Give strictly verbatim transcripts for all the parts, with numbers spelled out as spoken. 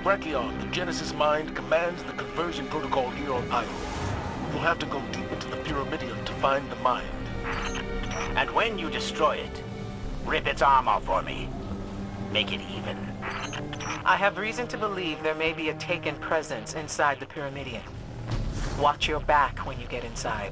Brachyon, the Genesis mind, commands the conversion protocol here on Io. You'll have to go deep into the Pyramidion to find the mind. And when you destroy it, rip its arm off for me. Make it even. I have reason to believe there may be a taken presence inside the Pyramidion. Watch your back when you get inside.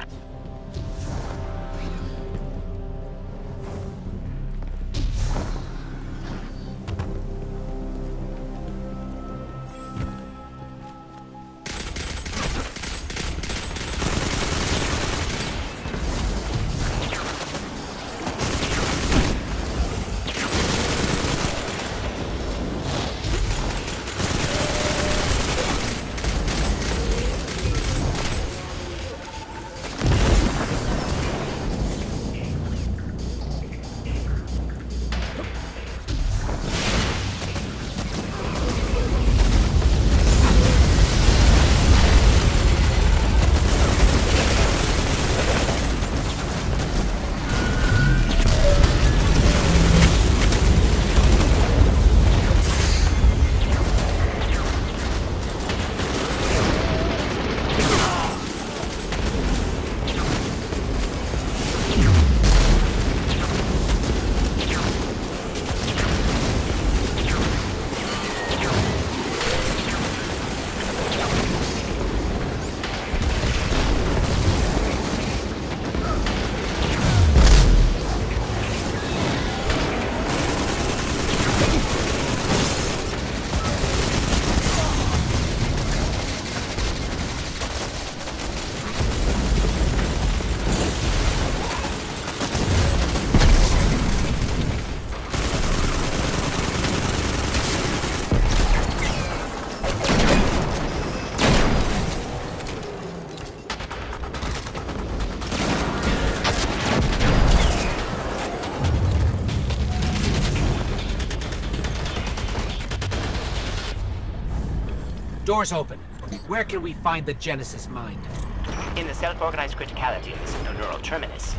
Doors open. Where can we find the Genesis mind? In the self-organized criticality of the synoneural terminus.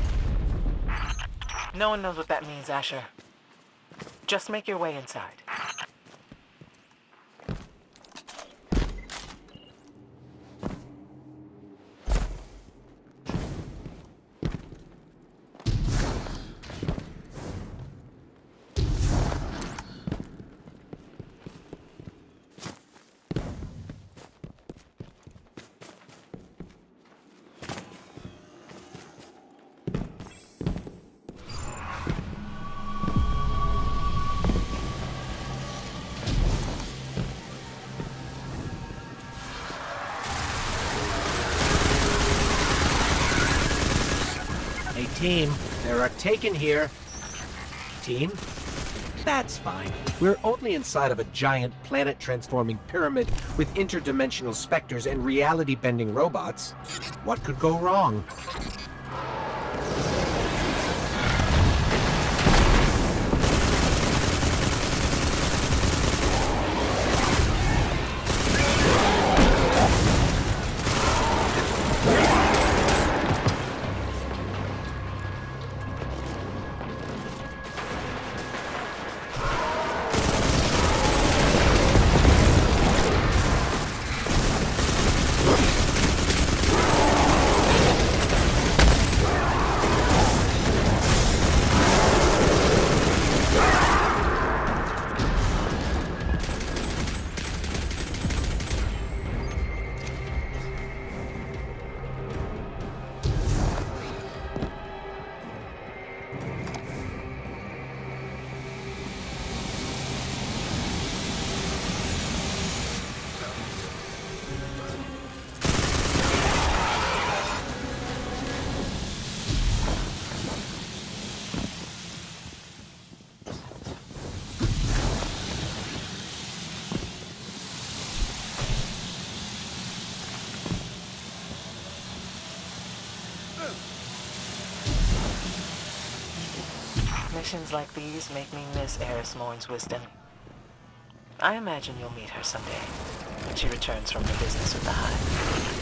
No one knows what that means, Asher. Just make your way inside. Team, there are taken here. Team? That's fine. We're only inside of a giant planet-transforming pyramid with interdimensional specters and reality-bending robots. What could go wrong? Missions like these make me miss Eris Morn's wisdom. I imagine you'll meet her someday, when she returns from her business with the Hive.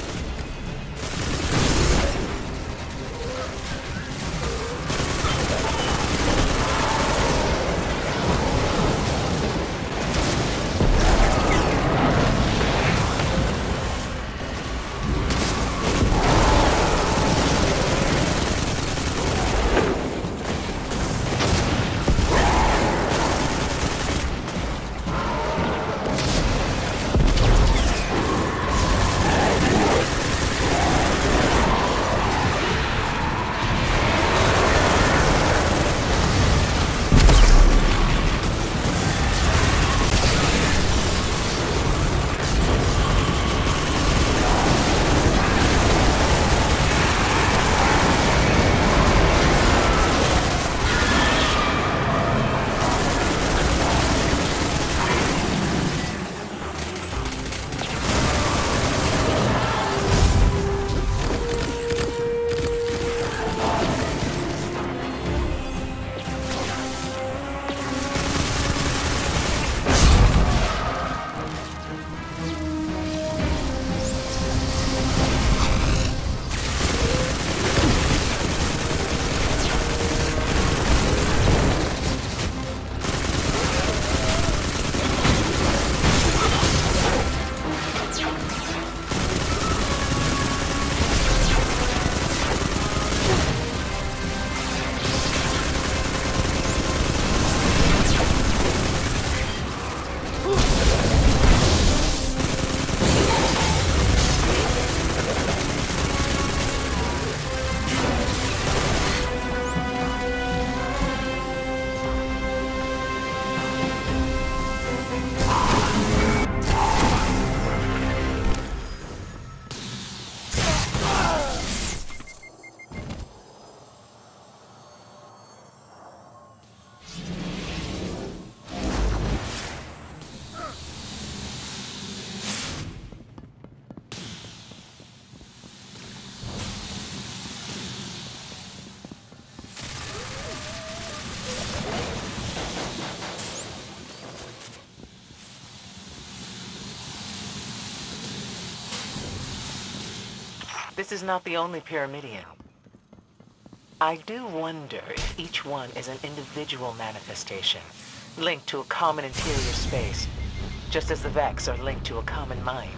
This is not the only Pyramidion. I do wonder if each one is an individual manifestation, linked to a common interior space, just as the Vex are linked to a common mind.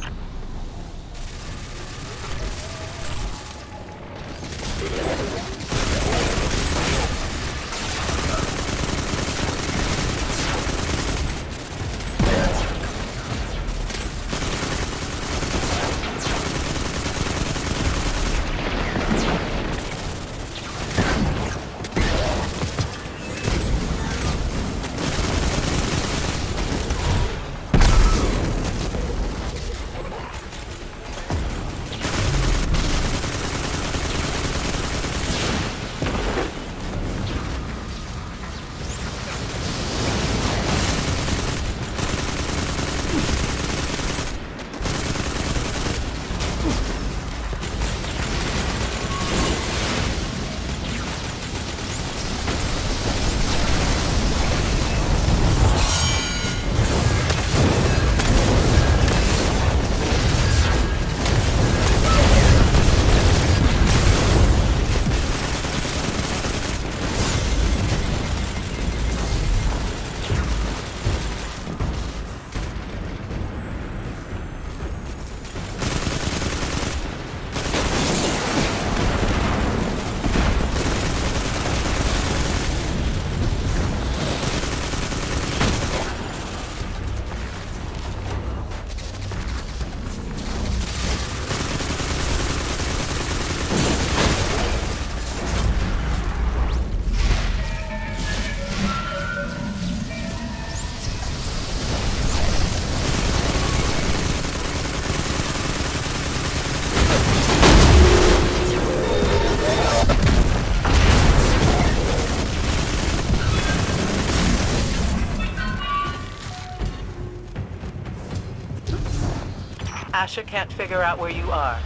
Asher can't figure out where you are.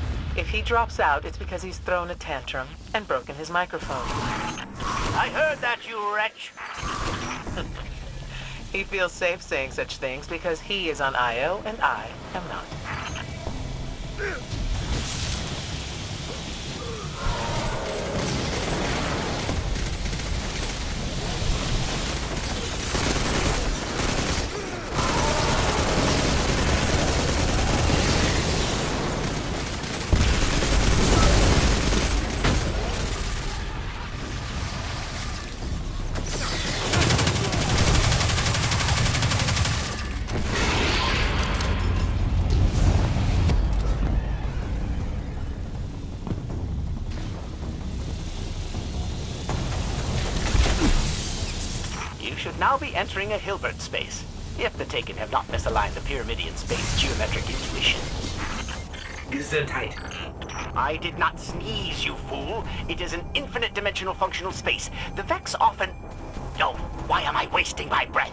If he drops out, it's because he's thrown a tantrum and broken his microphone. I heard that, you wretch. He feels safe saying such things because he is on I O and I am not. Now be entering a Hilbert space, if the Taken have not misaligned the Pyramidion space geometric intuition. Gesundheit. I did not sneeze, you fool. It is an infinite dimensional functional space. The Vex often... No, why am I wasting my breath?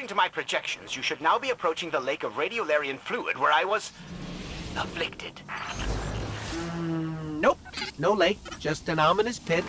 According to my projections, you should now be approaching the lake of radiolarian fluid where I was afflicted. Mm, nope. No lake, just an ominous pit.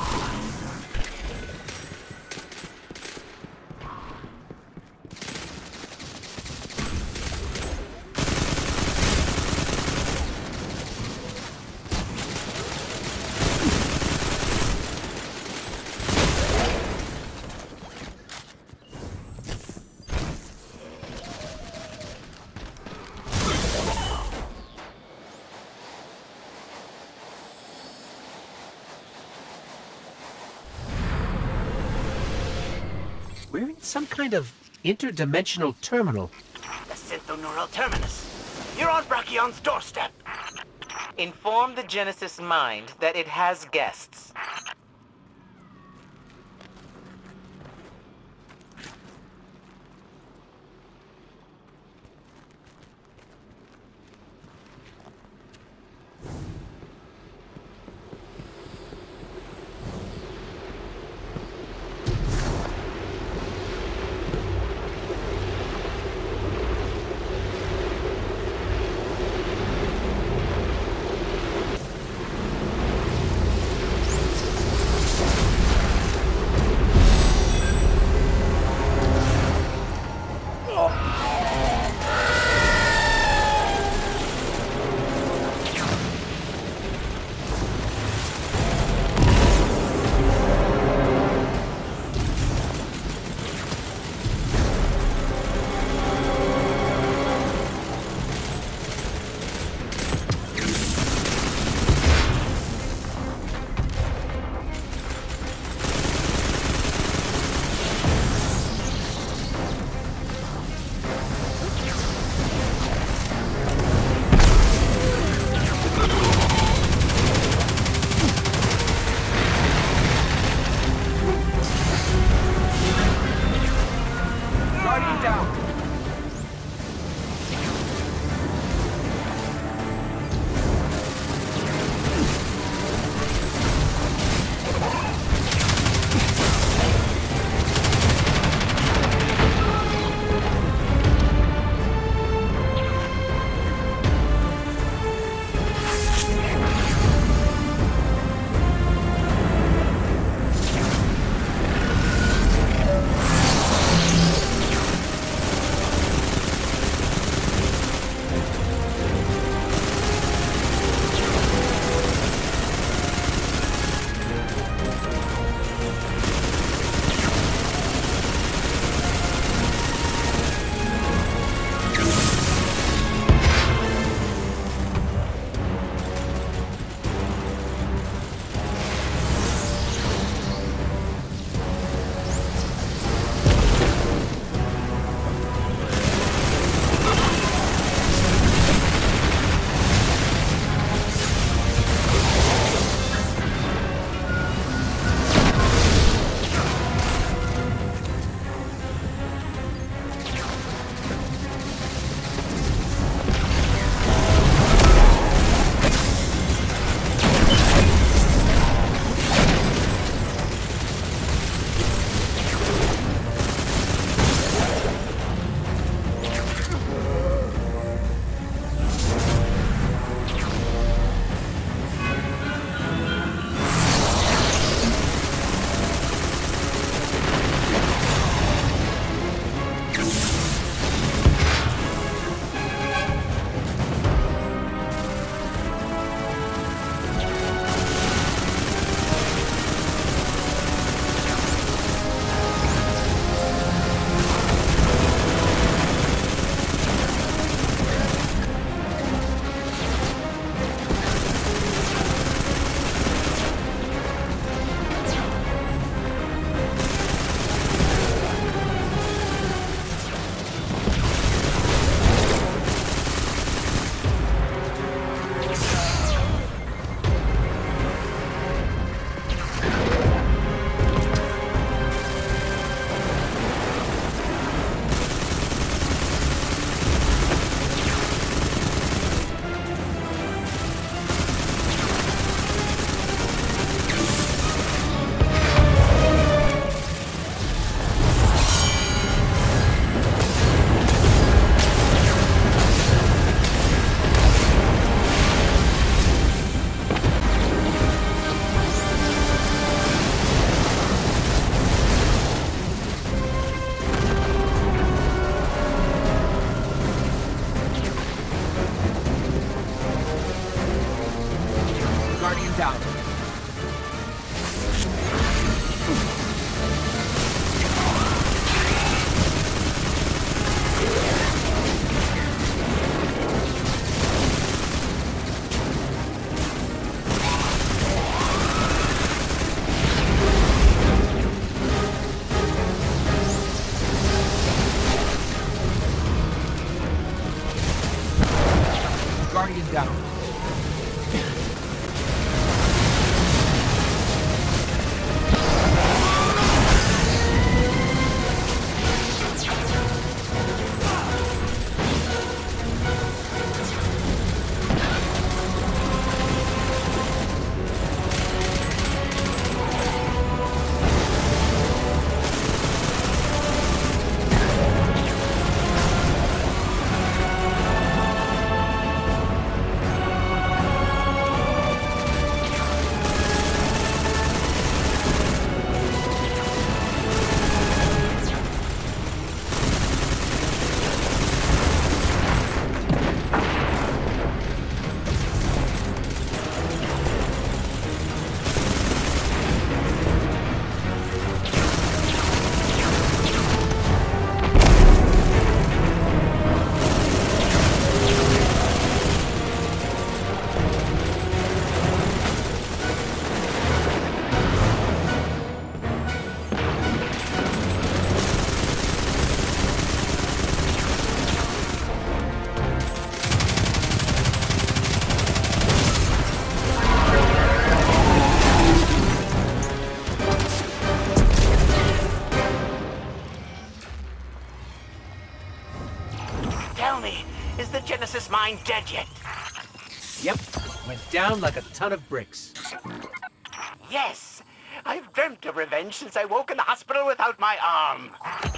We're in some kind of interdimensional terminal. The synthoneural terminus. You're on Brachion's doorstep. Inform the Genesis mind that it has guests. Guardian down. Guardian down. Tell me, is the Genesis mine dead yet? Yep. Went down like a ton of bricks. Yes! I've dreamt of revenge since I woke in the hospital without my arm.